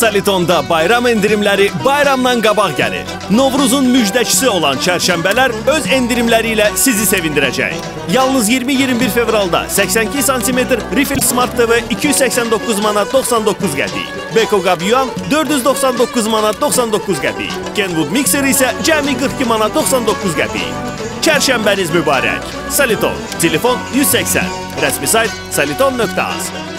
Solitonda bayram endirimləri bayramdan qabaq gəlir. Novruzun müjdəçisi olan çərşənbələr öz endirimləri ilə sizi sevindirəcək. Yalnız 20-21 fevralda 82 cm Riffel Smart TV 289 manat 99 qəpik. Beko Qab Yuan 499 manat 99 qəpik. Kenwood Mixer isə cəmi 42 manat 99 qəpik. Çərşənbəniz mübarək. Soliton. Telefon 180. Rəsmi sayt soliton.az.